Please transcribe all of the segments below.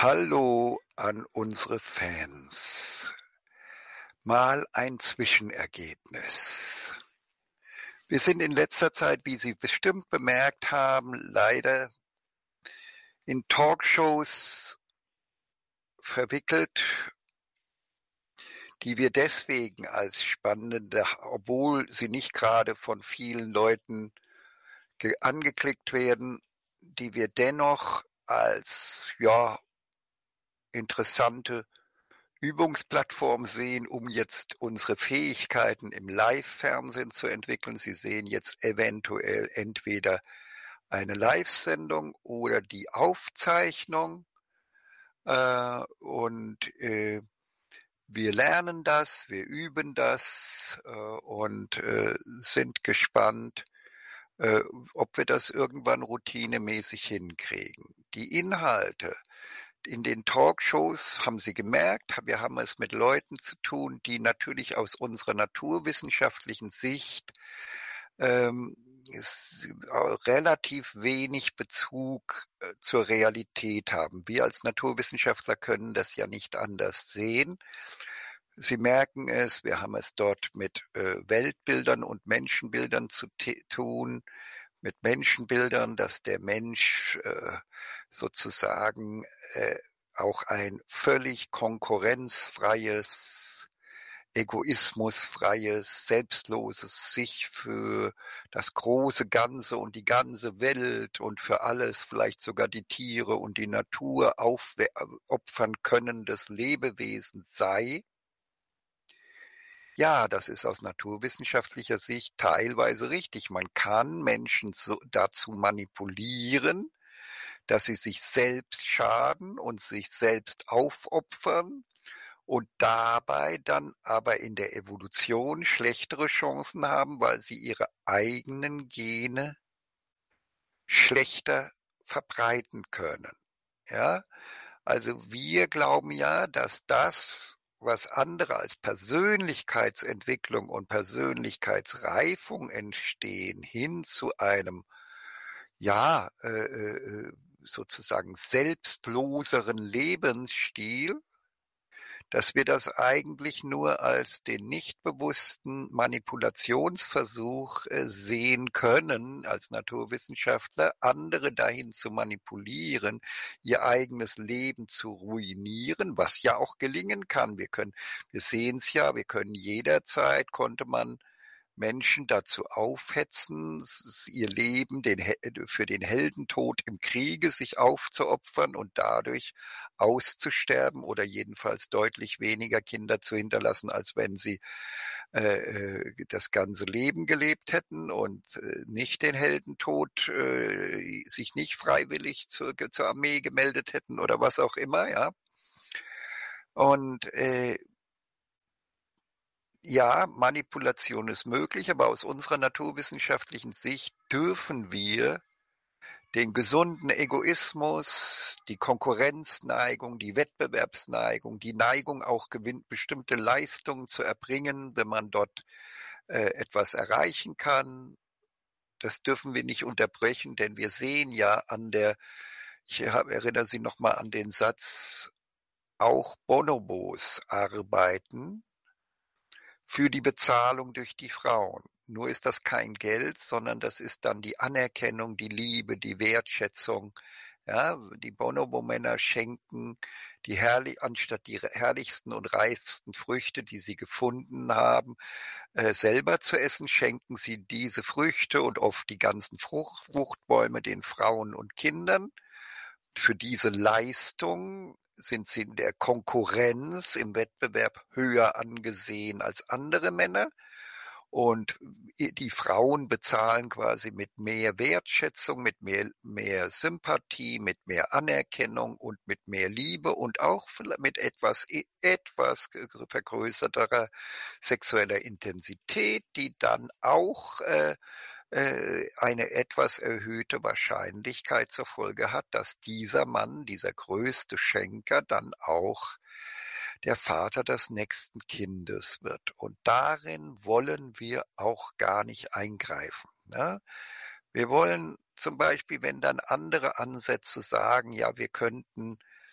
Hallo an unsere Fans. Mal ein Zwischenergebnis. Wir sind in letzter Zeit, wie Sie bestimmt bemerkt haben, leider in Talkshows verwickelt, die wir deswegen als spannende, obwohl sie nicht gerade von vielen Leuten angeklickt werden, die wir dennoch als, ja, interessante Übungsplattform sehen, um jetzt unsere Fähigkeiten im Live-Fernsehen zu entwickeln. Sie sehen jetzt eventuell entweder eine Live-Sendung oder die Aufzeichnung, und wir lernen das, wir üben das, und sind gespannt, äh, ob wir das irgendwann routinemäßig hinkriegen. Die Inhalte in den Talkshows, haben Sie gemerkt, wir haben es mit Leuten zu tun, die natürlich aus unserer naturwissenschaftlichen Sicht ähm, relativ wenig Bezug zur Realität haben. Wir als Naturwissenschaftler können das ja nicht anders sehen. Sie merken es, wir haben es dort mit Weltbildern und Menschenbildern zu tun, mit Menschenbildern, dass der Mensch sozusagen äh, auch ein völlig konkurrenzfreies, egoismusfreies, selbstloses sich für das große Ganze und die ganze Welt und für alles, vielleicht sogar die Tiere und die Natur opfern könnendes Lebewesen sei. Ja, das ist aus naturwissenschaftlicher Sicht teilweise richtig. Man kann Menschen dazu manipulieren, dass sie sich selbst schaden und sich selbst aufopfern und dabei dann aber in der Evolution schlechtere Chancen haben, weil sie ihre eigenen Gene schlechter verbreiten können. Ja, also wir glauben ja, dass das, was andere als Persönlichkeitsentwicklung und Persönlichkeitsreifung entstehen, hin zu einem, ja, sozusagen selbstloseren Lebensstil, dass wir das eigentlich nur als den nicht bewussten Manipulationsversuch sehen können als Naturwissenschaftler, andere dahin zu manipulieren, ihr eigenes Leben zu ruinieren, was ja auch gelingen kann. Wir sehen es ja, konnte man Menschen dazu aufhetzen, ihr Leben für den Heldentod im Kriege sich aufzuopfern und dadurch auszusterben oder jedenfalls deutlich weniger Kinder zu hinterlassen, als wenn sie das ganze Leben gelebt hätten und nicht den Heldentod, sich nicht freiwillig zur Armee gemeldet hätten oder was auch immer, ja. Und ja, Manipulation ist möglich, aber aus unserer naturwissenschaftlichen Sicht dürfen wir den gesunden Egoismus, die Konkurrenzneigung, die Wettbewerbsneigung, die Neigung auch bestimmte Leistungen zu erbringen, wenn man dort etwas erreichen kann, das dürfen wir nicht unterbrechen, denn wir sehen ja erinnere Sie noch mal an den Satz, auch Bonobos arbeiten für die Bezahlung durch die Frauen. Nur ist das kein Geld, sondern das ist dann die Anerkennung, die Liebe, die Wertschätzung. Ja, die Bonobo-Männer schenken anstatt die herrlichsten und reifsten Früchte, die sie gefunden haben, selber zu essen, schenken sie diese Früchte und oft die ganzen Fruchtbäume den Frauen und Kindern. Für diese Leistung sind sie in der Konkurrenz, im Wettbewerb höher angesehen als andere Männer. Und die Frauen bezahlen quasi mit mehr Wertschätzung, mit mehr Sympathie, mit mehr Anerkennung und mit mehr Liebe und auch mit etwas vergrößerter sexueller Intensität, die dann auch eine etwas erhöhte Wahrscheinlichkeit zur Folge hat, dass dieser Mann, dieser größte Schenker, dann auch der Vater des nächsten Kindes wird. Und darin wollen wir auch gar nicht eingreifen. Ne? Wir wollen zum Beispiel, wenn dann andere Ansätze sagen, ja, wir könnten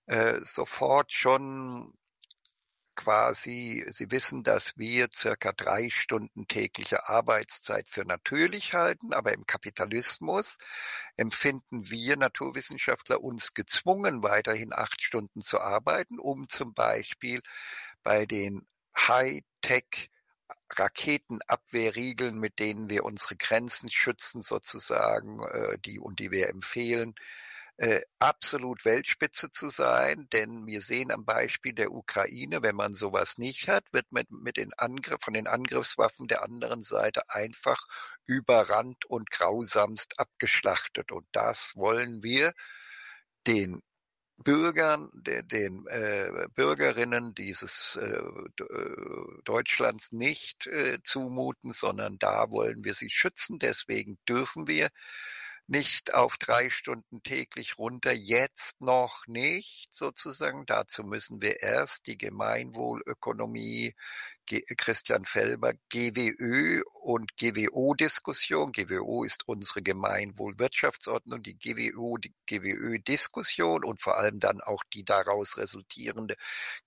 sofort schon quasi sie wissen, dass wir circa 3 Stunden tägliche Arbeitszeit für natürlich halten, aber im Kapitalismus empfinden wir Naturwissenschaftler uns gezwungen, weiterhin 8 Stunden zu arbeiten, um zum Beispiel bei den Hightech Raketenabwehrriegeln, mit denen wir unsere Grenzen schützen sozusagen, die wir empfehlen, absolut Weltspitze zu sein, denn wir sehen am Beispiel der Ukraine, wenn man sowas nicht hat, wird mit den von den Angriffswaffen der anderen Seite einfach überrannt und grausamst abgeschlachtet. Und das wollen wir den Bürgern, den Bürgerinnen dieses Deutschlands nicht zumuten, sondern da wollen wir sie schützen. Deswegen dürfen wir nicht auf 3 Stunden täglich runter, jetzt noch nicht sozusagen. Dazu müssen wir erst die Gemeinwohlökonomie, Christian Felber, GWÖ und GWO-Diskussion. GWO ist unsere Gemeinwohlwirtschaftsordnung, die GWÖ-Diskussion und vor allem dann auch die daraus resultierende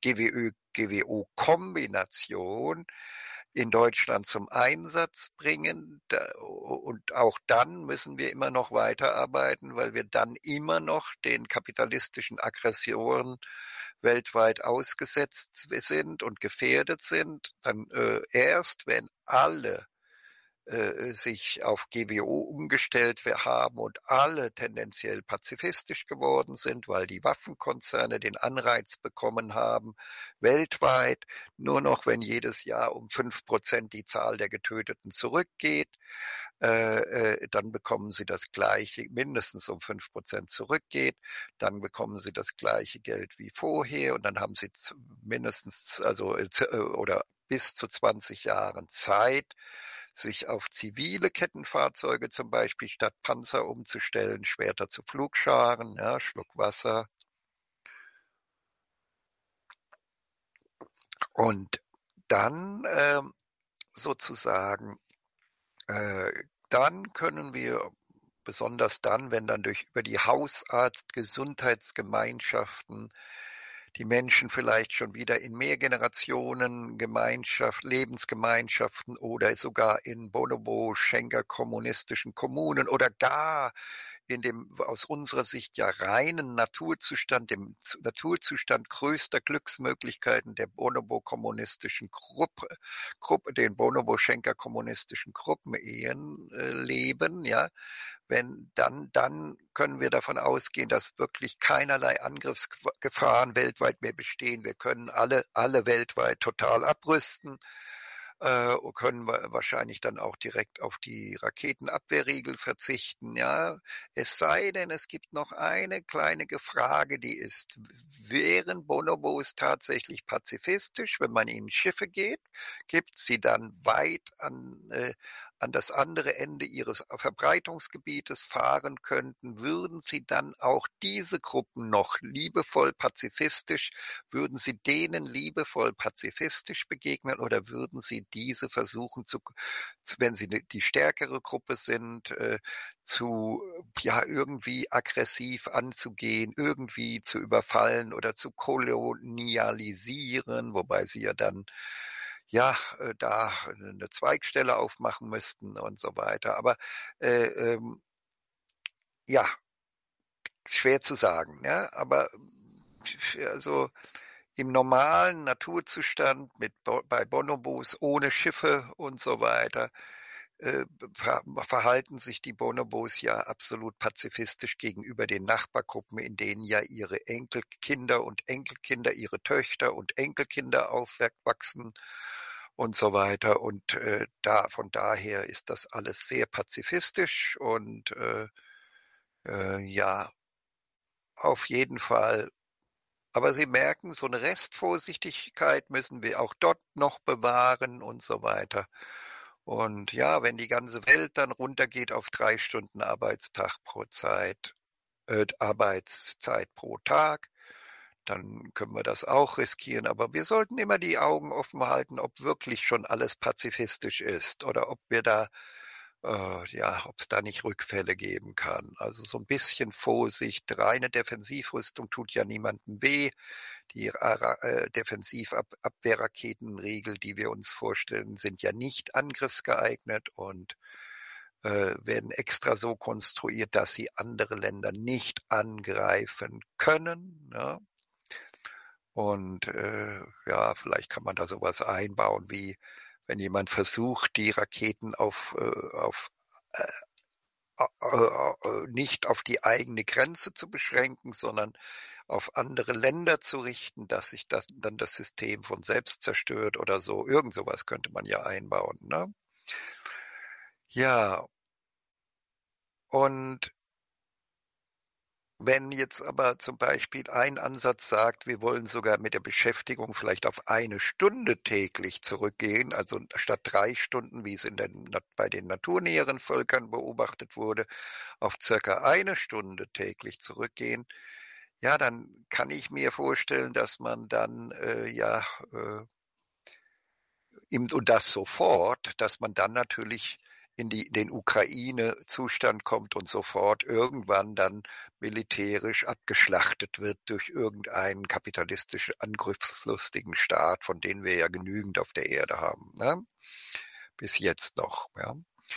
GWÖ-GWO-Kombination in Deutschland zum Einsatz bringen. Und auch dann müssen wir immer noch weiterarbeiten, weil wir dann immer noch den kapitalistischen Aggressionen weltweit ausgesetzt sind und gefährdet sind. Dann erst, wenn alle sich auf GWO umgestellt haben und alle tendenziell pazifistisch geworden sind, weil die Waffenkonzerne den Anreiz bekommen haben, weltweit nur noch, wenn jedes Jahr um 5% die Zahl der Getöteten zurückgeht, dann bekommen sie das gleiche, mindestens um 5% zurückgeht, dann bekommen sie das gleiche Geld wie vorher und dann haben sie mindestens, oder bis zu 20 Jahren Zeit, sich auf zivile Kettenfahrzeuge zum Beispiel statt Panzer umzustellen, Schwerter zu Pflugscharen, ja, Schluck Wasser. Und dann sozusagen, dann können wir, besonders dann, wenn dann über die Hausarzt-Gesundheitsgemeinschaften die Menschen vielleicht schon wieder in Lebensgemeinschaften oder sogar in Bonobo-Schenker kommunistischen Kommunen oder gar in dem aus unserer Sicht ja reinen Naturzustand, dem Naturzustand größter Glücksmöglichkeiten der Bonobo-kommunistischen Gruppe, den Bonobo-Schenker kommunistischen Gruppenehen leben, ja, dann können wir davon ausgehen, dass wirklich keinerlei Angriffsgefahren weltweit mehr bestehen. Wir können alle weltweit total abrüsten, können wir wahrscheinlich dann auch direkt auf die Raketenabwehrriegel verzichten. Ja, es sei denn, es gibt noch eine kleine Frage, die ist, wären Bonobos tatsächlich pazifistisch, wenn man ihnen Schiffe gibt, sie dann weit an das andere Ende ihres Verbreitungsgebietes fahren könnten, würden sie dann auch diese Gruppen noch würden sie denen liebevoll pazifistisch begegnen oder würden sie diese versuchen wenn sie die stärkere Gruppe sind, ja, irgendwie aggressiv anzugehen, irgendwie zu überfallen oder zu kolonialisieren, wobei sie ja dann ja, da eine Zweigstelle aufmachen müssten und so weiter. Aber ja, schwer zu sagen, ja. Aber also im normalen Naturzustand bei Bonobos ohne Schiffe und so weiter verhalten sich die Bonobos ja absolut pazifistisch gegenüber den Nachbargruppen, in denen ja ihre Enkelkinder und Enkelkinder, ihre Töchter und Enkelkinder aufwachsen und so weiter. Und von daher ist das alles sehr pazifistisch und ja, auf jeden Fall. Aber Sie merken, so eine Restvorsichtigkeit müssen wir auch dort noch bewahren und so weiter. Und ja, wenn die ganze Welt dann runtergeht auf 3 Stunden Arbeitszeit pro Tag, dann können wir das auch riskieren. Aber wir sollten immer die Augen offen halten, ob wirklich schon alles pazifistisch ist oder ob wir da ja, ob es da nicht Rückfälle geben kann. Also, so ein bisschen Vorsicht. Reine Defensivrüstung tut ja niemandem weh. Die Abwehrraketenriegel, die wir uns vorstellen, sind ja nicht angriffsgeeignet und, werden extra so konstruiert, dass sie andere Länder nicht angreifen können, ne? Und, ja, vielleicht kann man da sowas einbauen wie, wenn jemand versucht, die Raketen äh, nicht auf die eigene Grenze zu beschränken, sondern auf andere Länder zu richten, dass sich das System von selbst zerstört oder so. Irgend sowas könnte man ja einbauen, ne? Ja, und wenn jetzt aber zum Beispiel ein Ansatz sagt, wir wollen sogar mit der Beschäftigung vielleicht auf 1 Stunde täglich zurückgehen, also statt 3 Stunden, wie es in den bei den naturnäheren Völkern beobachtet wurde, auf circa 1 Stunde täglich zurückgehen, ja, dann kann ich mir vorstellen, dass man dann, äh, und das sofort, dass man dann natürlich in den Ukraine-Zustand kommt und sofort irgendwann dann militärisch abgeschlachtet wird durch irgendeinen kapitalistischen, angriffslustigen Staat, von denen wir ja genügend auf der Erde haben, ne? Bis jetzt noch, ja.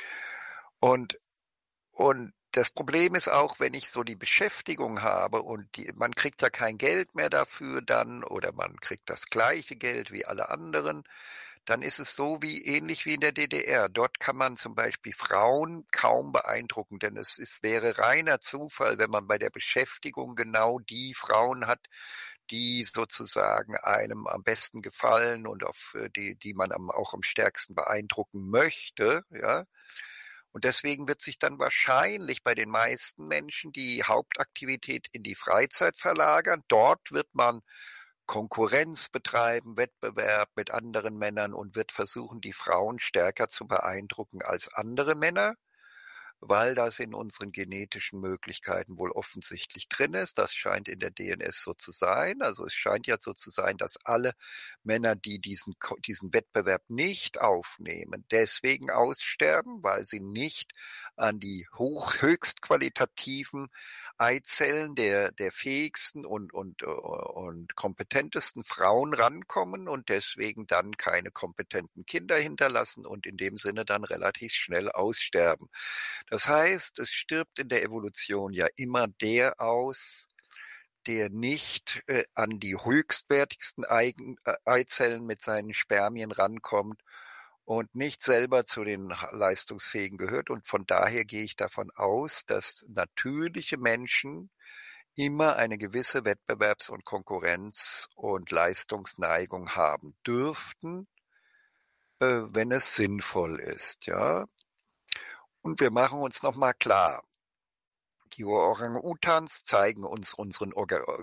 Und das Problem ist auch, wenn ich so die Beschäftigung habe und man kriegt ja kein Geld mehr dafür dann oder man kriegt das gleiche Geld wie alle anderen, dann ist es so wie ähnlich wie in der DDR. Dort kann man zum Beispiel Frauen kaum beeindrucken, denn wäre reiner Zufall, wenn man bei der Beschäftigung genau die Frauen hat, die sozusagen einem am besten gefallen und die man auch am stärksten beeindrucken möchte, ja. Und deswegen wird sich dann wahrscheinlich bei den meisten Menschen die Hauptaktivität in die Freizeit verlagern. Dort wird man Konkurrenz betreiben, Wettbewerb mit anderen Männern und wird versuchen, die Frauen stärker zu beeindrucken als andere Männer, weil das in unseren genetischen Möglichkeiten wohl offensichtlich drin ist. Das scheint in der DNS so zu sein. Also es scheint ja so zu sein, dass alle Männer, die diesen Wettbewerb nicht aufnehmen, deswegen aussterben, weil sie nicht an die höchst qualitativen Eizellen der fähigsten und kompetentesten Frauen rankommen und deswegen dann keine kompetenten Kinder hinterlassen und in dem Sinne dann relativ schnell aussterben. Das heißt, es stirbt in der Evolution ja immer der aus, der nicht, an die höchstwertigsten Eizellen mit seinen Spermien rankommt und nicht selber zu den Leistungsfähigen gehört. Und von daher gehe ich davon aus, dass natürliche Menschen immer eine gewisse Wettbewerbs- und Konkurrenz- und Leistungsneigung haben dürften, wenn es sinnvoll ist, ja. Und wir machen uns noch mal klar, die Orang-Utans zeigen uns unseren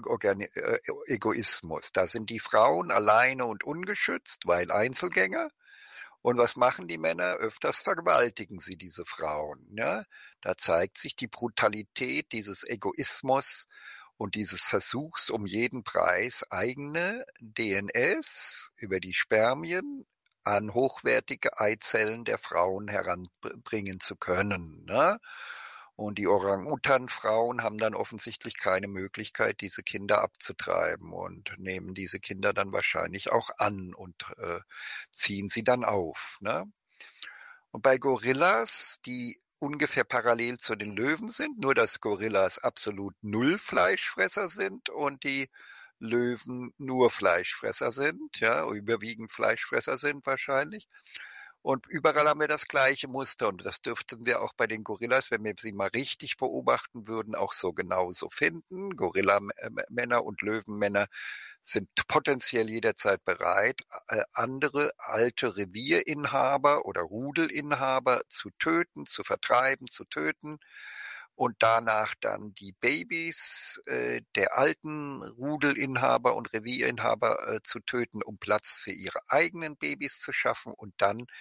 Egoismus. Da sind die Frauen alleine und ungeschützt, weil Einzelgänger. Und was machen die Männer? Öfters vergewaltigen sie diese Frauen. Ne? Da zeigt sich die Brutalität dieses Egoismus und dieses Versuchs, um jeden Preis eigene DNS über die Spermien an hochwertige Eizellen der Frauen heranbringen zu können. Ne? Und die Orang-Utan-Frauen haben dann offensichtlich keine Möglichkeit, diese Kinder abzutreiben und nehmen diese Kinder dann wahrscheinlich auch an und ziehen sie dann auf. Ne? Und bei Gorillas, die ungefähr parallel zu den Löwen sind, nur dass Gorillas absolut null Fleischfresser sind und die Löwen nur Fleischfresser sind, ja, überwiegend Fleischfresser sind wahrscheinlich. Und überall haben wir das gleiche Muster und das dürften wir auch bei den Gorillas, wenn wir sie mal richtig beobachten würden, auch so genauso finden. Gorillamänner und Löwenmänner sind potenziell jederzeit bereit, andere alte Revierinhaber oder Rudelinhaber zu töten, zu vertreiben, zu töten und danach dann die Babys der alten Rudelinhaber und Revierinhaber zu töten, um Platz für ihre eigenen Babys zu schaffen und dann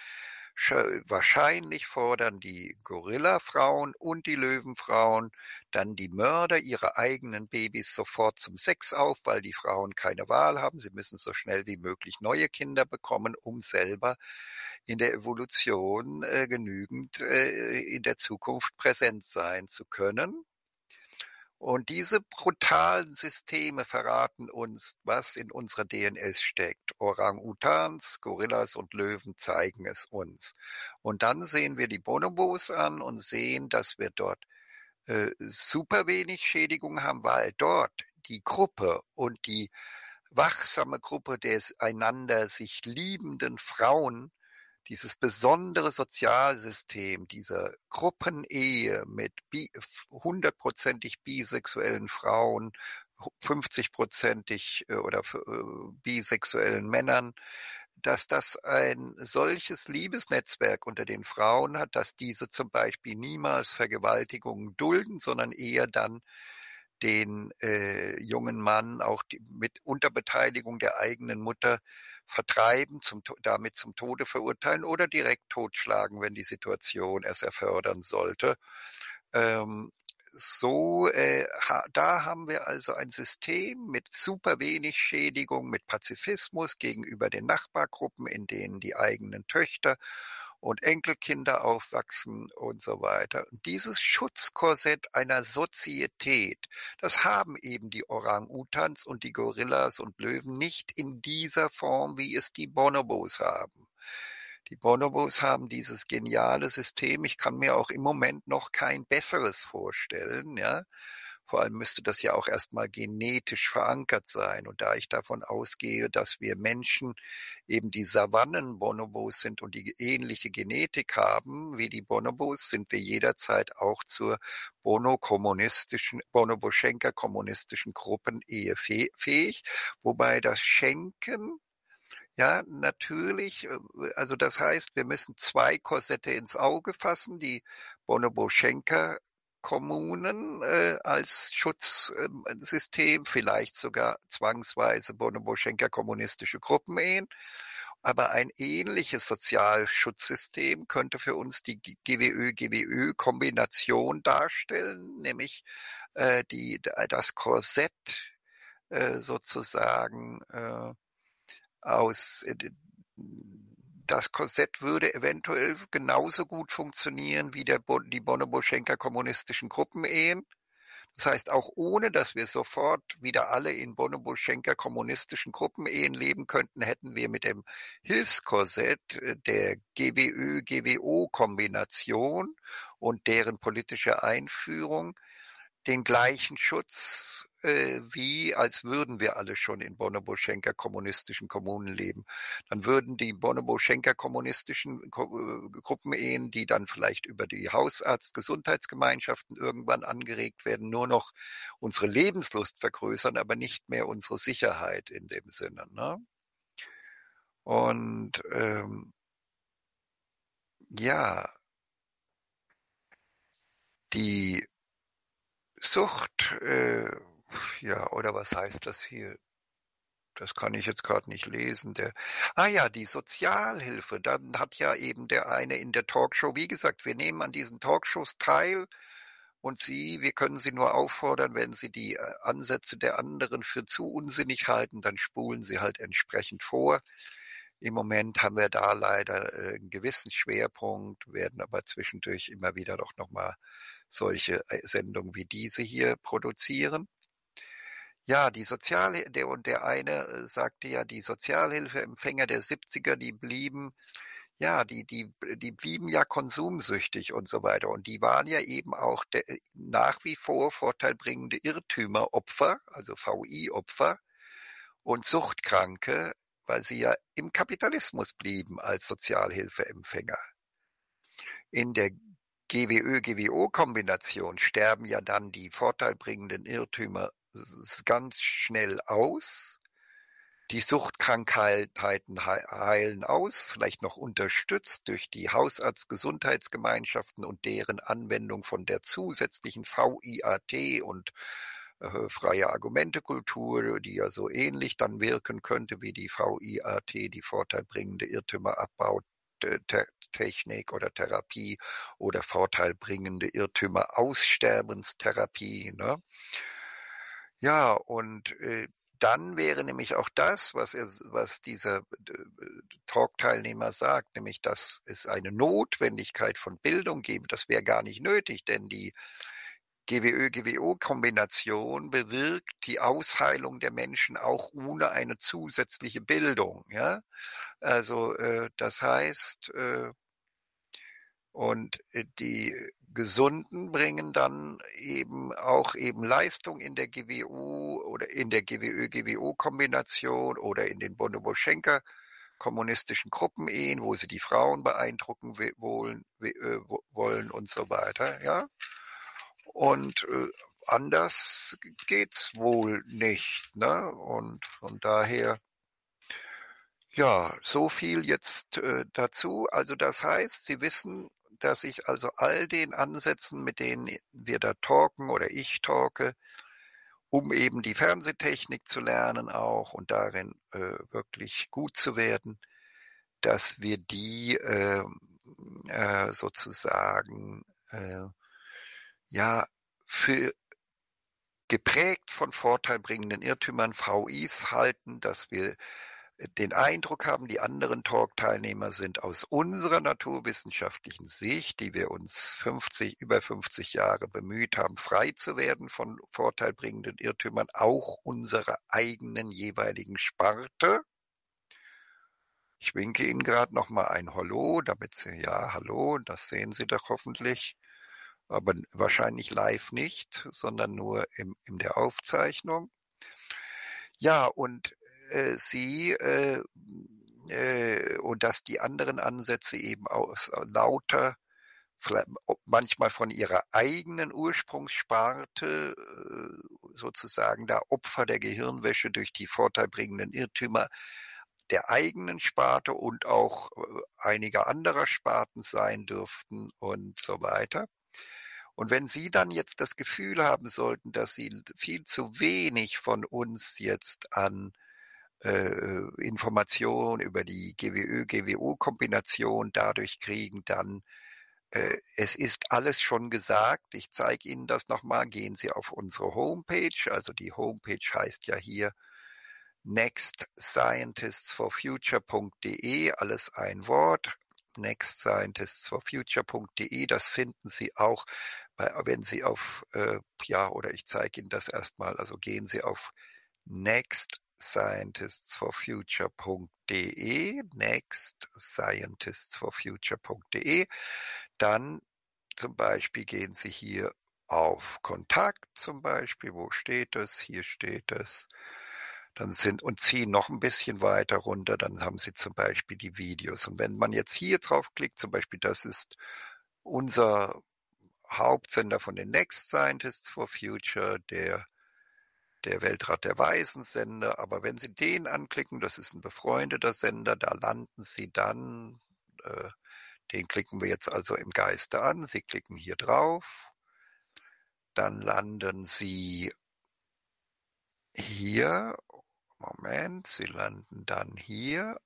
Wahrscheinlich fordern die Gorillafrauen und die Löwenfrauen dann die Mörder ihre eigenen Babys sofort zum Sex auf, weil die Frauen keine Wahl haben. Sie müssen so schnell wie möglich neue Kinder bekommen, um selber in der Evolution genügend in der Zukunft präsent sein zu können. Und diese brutalen Systeme verraten uns, was in unserer DNS steckt. Orang-Utans, Gorillas und Löwen zeigen es uns. Und dann sehen wir die Bonobos an und sehen, dass wir dort super wenig Schädigung haben, weil dort die Gruppe und die wachsame Gruppe des einander sich liebenden Frauen, dieses besondere Sozialsystem dieser Gruppenehe mit hundertprozentig bisexuellen Frauen, 50-prozentig oder bisexuellen Männern, dass das ein solches Liebesnetzwerk unter den Frauen hat, dass diese zum Beispiel niemals Vergewaltigungen dulden, sondern eher dann den jungen Mann auch mit Unterbeteiligung der eigenen Mutter vertreiben, damit zum Tode verurteilen oder direkt totschlagen, wenn die Situation es erfordern sollte. Ähm, da haben wir also ein System mit super wenig Schädigung, mit Pazifismus gegenüber den Nachbargruppen, in denen die eigenen Töchter und Enkelkinder aufwachsen und so weiter. Und dieses Schutzkorsett einer Sozietät, das haben eben die Orang-Utans und die Gorillas und Löwen nicht in dieser Form, wie es die Bonobos haben. Die Bonobos haben dieses geniale System. Ich kann mir auch im Moment noch kein besseres vorstellen, ja. Vor allem müsste das ja auch erstmal genetisch verankert sein. Und da ich davon ausgehe, dass wir Menschen eben die Savannen-Bonobos sind und die ähnliche Genetik haben wie die Bonobos, sind wir jederzeit auch zur Bonoboschenker-kommunistischen Gruppenehe fähig, wobei das Schenken ja, natürlich. Also das heißt, wir müssen zwei Korsette ins Auge fassen, die Bonobo-Schenker-Kommunen als Schutzsystem, vielleicht sogar zwangsweise Bonobo-Schenker-kommunistische Gruppenehen. Aber ein ähnliches Sozialschutzsystem könnte für uns die GWÖ-GWÖ-Kombination darstellen, nämlich das Korsett sozusagen aus das Korsett würde eventuell genauso gut funktionieren wie die Bonobo-Schenker-kommunistischen Gruppenehen. Das heißt, auch ohne, dass wir sofort wieder alle in Bonobo-Schenker-kommunistischen Gruppenehen leben könnten, hätten wir mit dem Hilfskorsett der GWÖ-GWO-Kombination und deren politische Einführung den gleichen Schutz, wie als würden wir alle schon in Bonobo-Schenker kommunistischen Kommunen leben. Dann würden die Bonobo-Schenker kommunistischen Gruppenehen, die dann vielleicht über die Hausarzt-Gesundheitsgemeinschaften irgendwann angeregt werden, nur noch unsere Lebenslust vergrößern, aber nicht mehr unsere Sicherheit in dem Sinne. Ne? Und ja, die Sucht, ja, oder was heißt das hier? Das kann ich jetzt gerade nicht lesen. Ja, die Sozialhilfe. Dann hat ja eben der eine in der Talkshow, wie gesagt, wir nehmen an diesen Talkshows teil und wir können Sie nur auffordern, wenn Sie die Ansätze der anderen für zu unsinnig halten, dann spulen Sie halt entsprechend vor. Im Moment haben wir da leider einen gewissen Schwerpunkt, werden aber zwischendurch immer wieder doch nochmal solche Sendungen wie diese hier produzieren. Ja, der eine sagte ja, die Sozialhilfeempfänger der 70er, die blieben ja konsumsüchtig und so weiter. Und die waren ja eben auch nach wie vor vorteilbringende Irrtümeropfer, also VI-Opfer und Suchtkranke, weil sie ja im Kapitalismus blieben als Sozialhilfeempfänger. In der GWÖ-GWO-Kombination sterben ja dann die vorteilbringenden Irrtümer ganz schnell aus. Die Suchtkrankheiten heilen aus, vielleicht noch unterstützt durch die Hausarzt-Gesundheitsgemeinschaften und deren Anwendung von der zusätzlichen VIAT und freie Argumentekultur, die ja so ähnlich dann wirken könnte wie die VIAT, die vorteilbringende Irrtümer abbaut. Technik oder Therapie oder vorteilbringende Irrtümer Aussterbenstherapie, ne? Ja, und, dann wäre nämlich auch das, was dieser Talkteilnehmer sagt, nämlich, dass es eine Notwendigkeit von Bildung gebe, das wäre gar nicht nötig, denn die GWÖ-GWO-Kombination bewirkt die Ausheilung der Menschen auch ohne eine zusätzliche Bildung, ja? Also, das heißt, die Gesunden bringen dann eben auch eben Leistung in der GWO oder in der GWÖ-GWO-Kombination oder in den Bonobo-Schenker kommunistischen Gruppenehen, wo sie die Frauen beeindrucken wollen und so weiter, ja? Und, anders geht's wohl nicht, ne? Und von daher, ja, so viel jetzt, dazu. Also, das heißt, Sie wissen, dass ich also all den Ansätzen, mit denen wir da talken oder ich talke, um eben die Fernsehtechnik zu lernen auch und darin, wirklich gut zu werden, dass wir die, sozusagen, ja, für geprägt von vorteilbringenden Irrtümern, VIs halten, dass wir den Eindruck haben, die anderen Talk-Teilnehmer sind aus unserer naturwissenschaftlichen Sicht, die wir uns über 50 Jahre bemüht haben, frei zu werden von vorteilbringenden Irrtümern, auch unserer eigenen jeweiligen Sparte. Ich winke Ihnen gerade noch mal ein Hallo, damit Sie, ja, hallo, das sehen Sie doch hoffentlich, aber wahrscheinlich live nicht, sondern nur in der Aufzeichnung. Ja, und, und dass die anderen Ansätze eben aus lauter manchmal von ihrer eigenen Ursprungssparte, sozusagen da Opfer der Gehirnwäsche durch die vorteilbringenden Irrtümer der eigenen Sparte und auch, einiger anderer Sparten sein dürften und so weiter. Und wenn Sie dann jetzt das Gefühl haben sollten, dass Sie viel zu wenig von uns jetzt an Information über die GWÖ-GWO-Kombination dadurch kriegen, dann es ist alles schon gesagt. Ich zeige Ihnen das nochmal. Gehen Sie auf unsere Homepage. Also die Homepage heißt ja hier nextscientistsforfuture.de, alles ein Wort. Nextscientistsforfuture.de, das finden Sie auch wenn Sie auf, ja, oder ich zeige Ihnen das erstmal. Also gehen Sie auf nextscientistsforfuture.de, dann zum Beispiel gehen Sie hier auf Kontakt zum Beispiel. Wo steht es? Hier steht es. Und ziehen noch ein bisschen weiter runter, dann haben Sie zum Beispiel die Videos. Und wenn man jetzt hier draufklickt, zum Beispiel, das ist unser Hauptsender von den Next Scientists for Future, der Weltrat der Weisen Sender. Aber wenn Sie den anklicken, das ist ein befreundeter Sender, da landen Sie dann, den klicken wir jetzt also im Geiste an. Sie klicken hier drauf, dann landen Sie hier. Moment, Sie landen dann hier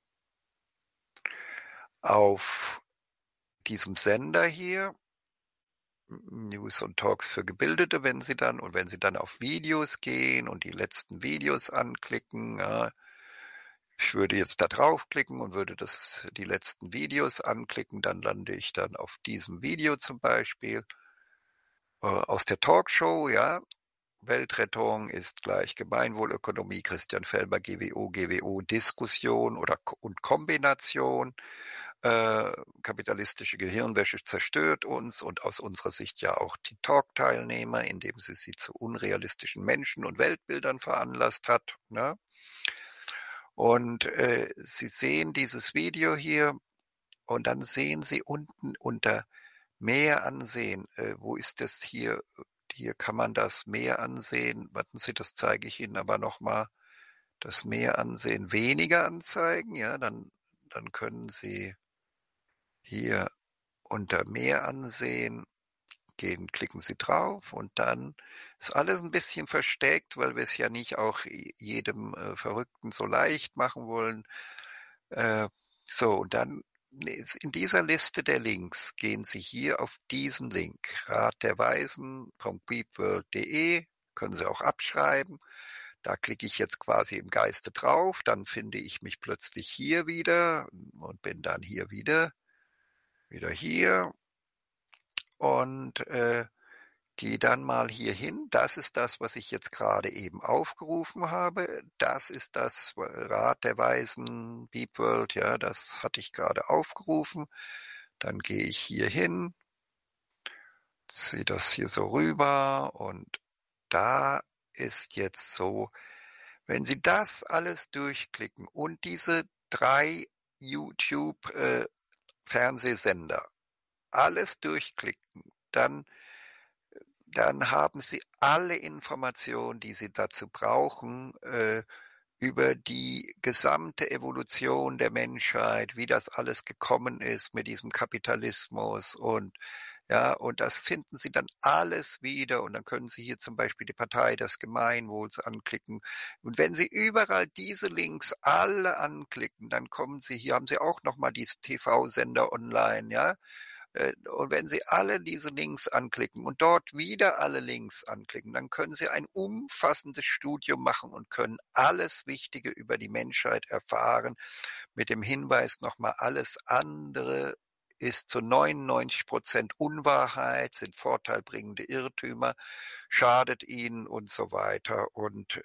auf diesem Sender hier, News und Talks für Gebildete, wenn Sie dann auf Videos gehen und die letzten Videos anklicken, ja, ich würde jetzt da draufklicken und würde die letzten Videos anklicken, dann lande ich dann auf diesem Video zum Beispiel, aus der Talkshow, ja, Weltrettung ist gleich Gemeinwohlökonomie, Christian Felber, GWO, Diskussion und Kombination. Kapitalistische Gehirnwäsche zerstört uns und aus unserer Sicht ja auch die Talk-Teilnehmer, indem sie zu unrealistischen Menschen und Weltbildern veranlasst hat, ne? Und, Sie sehen dieses Video hier und dann sehen Sie unten unter Mehr ansehen. Wo ist das hier? Hier kann man das Mehr ansehen. Warten Sie, das zeige ich Ihnen aber noch mal. Das Mehr ansehen, weniger anzeigen, ja, dann können Sie hier unter Mehr ansehen klicken Sie drauf und dann ist alles ein bisschen versteckt, weil wir es ja nicht auch jedem, Verrückten so leicht machen wollen. Äh, so, und dann in dieser Liste der Links gehen Sie hier auf diesen Link, ratderweisen.beepworld.de, können Sie auch abschreiben. Da klicke ich jetzt quasi im Geiste drauf, dann finde ich mich plötzlich hier wieder und bin dann hier wieder hier und gehe dann mal hier hin. Das ist das, was ich jetzt gerade eben aufgerufen habe. Das ist das Rat der Weisen, Beep World, ja, das hatte ich gerade aufgerufen. Dann gehe ich hier hin, ziehe das hier so rüber und da ist jetzt so, wenn Sie das alles durchklicken und diese 3 YouTube Fernsehsender alles durchklicken, dann haben Sie alle Informationen, die Sie dazu brauchen, über die gesamte Evolution der Menschheit, wie das alles gekommen ist mit diesem Kapitalismus und ja, und das finden Sie dann alles wieder und dann können Sie hier zum Beispiel die Partei des Gemeinwohls anklicken. Und wenn Sie überall diese Links alle anklicken, dann kommen Sie hier, haben Sie auch nochmal diese TV-Sender online, ja. Und wenn Sie alle diese Links anklicken und dort wieder alle Links anklicken, dann können Sie ein umfassendes Studium machen und können alles Wichtige über die Menschheit erfahren, mit dem Hinweis nochmal, alles andere ist zu 99% Unwahrheit, sind vorteilbringende Irrtümer, schadet Ihnen und so weiter. Und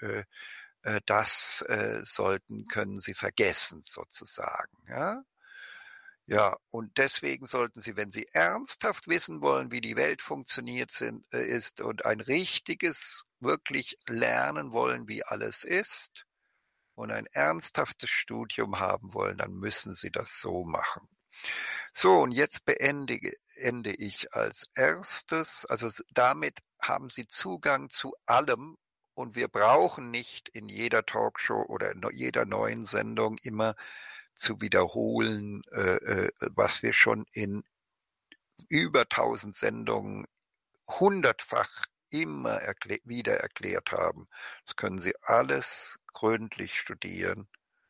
das können Sie vergessen sozusagen. Ja? Ja, und deswegen sollten Sie, wenn Sie ernsthaft wissen wollen, wie die Welt funktioniert ist und ein richtiges, wirklich lernen wollen, wie alles ist und ein ernsthaftes Studium haben wollen, dann müssen Sie das so machen. So, und jetzt ende ich als erstes, also damit haben Sie Zugang zu allem und wir brauchen nicht in jeder Talkshow oder in jeder neuen Sendung immer zu wiederholen, was wir schon in über 1000 Sendungen hundertfach immer wieder erklärt haben. Das können Sie alles gründlich studieren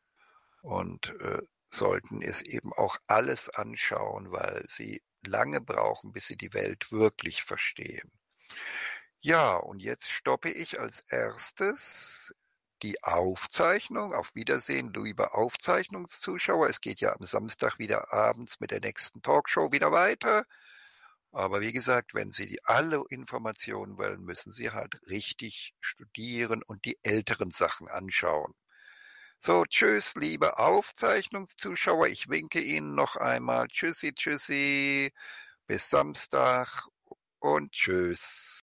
und sollten es eben auch alles anschauen, weil Sie lange brauchen, bis Sie die Welt wirklich verstehen. Ja, und jetzt stoppe ich als erstes die Aufzeichnung. Auf Wiedersehen, lieber Aufzeichnungszuschauer. Es geht ja am Samstag wieder abends mit der nächsten Talkshow wieder weiter. Aber wie gesagt, wenn Sie alle Informationen wollen, müssen Sie halt richtig studieren und die älteren Sachen anschauen. So, tschüss, liebe Aufzeichnungszuschauer. Ich winke Ihnen noch einmal. Tschüssi, tschüssi. Bis Samstag und tschüss.